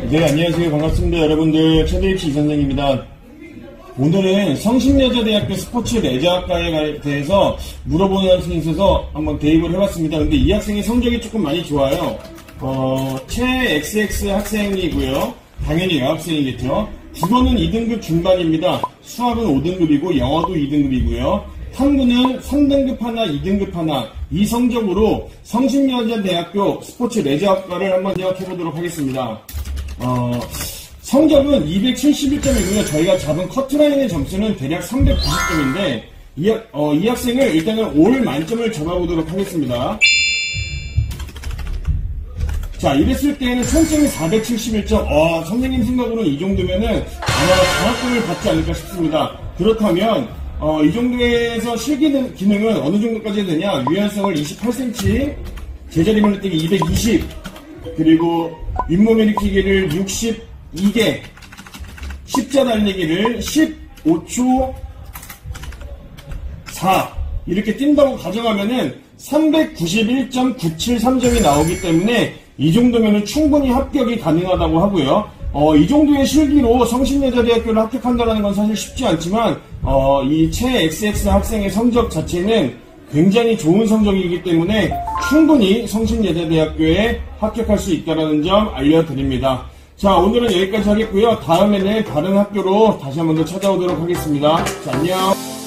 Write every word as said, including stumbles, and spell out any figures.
네, 안녕하세요. 반갑습니다. 여러분들, 최대일치 이선생입니다. 오늘은 성신여자대학교 스포츠 레저학과에 대해서 물어보는 학생이 있어서 한번 대입을 해봤습니다. 근데 이 학생의 성적이 조금 많이 좋아요. 어, 최엑스엑스 학생이고요. 당연히 여학생이겠죠. 국어는 이 등급 중반입니다. 수학은 오 등급이고 영어도 이 등급이고요. 탐구는 삼 등급 하나, 이 등급 하나. 이 성적으로 성신여자대학교 스포츠 레저학과를 한번 생각해보도록 하겠습니다. 어, 성적은 이백칠십일 점이고요. 저희가 잡은 커트라인의 점수는 대략 삼백구십 점인데 이, 어, 이 학생을 일단은 올 만점을 잡아보도록 하겠습니다. 자, 이랬을 때에는 총점이 사백칠십일 점. 어, 선생님 생각으로는 이 정도면은 아마 장학금을 받지 않을까 싶습니다. 그렇다면 어, 이 정도에서 실기능 기능은 어느 정도까지 해야 되냐? 유연성을 이십팔 센티미터, 제자리 멀리뛰기 이백이십, 그리고 윗몸 일으키기를 육십이 개, 십자 달리기를 십오 초 사 이렇게 뛴다고 가정하면은 삼백구십일 점 구칠삼 점이 나오기 때문에 이 정도면은 충분히 합격이 가능하다고 하고요. 어, 이 정도의 실기로 성신여자대학교를 합격한다는 건 사실 쉽지 않지만 어, 이 최엑스엑스 학생의 성적 자체는 굉장히 좋은 성적이기 때문에 충분히 성신여자대학교에 합격할 수 있다는 점 알려드립니다. 자, 오늘은 여기까지 하겠고요. 다음에는 다른 학교로 다시 한 번 더 찾아오도록 하겠습니다. 자, 안녕.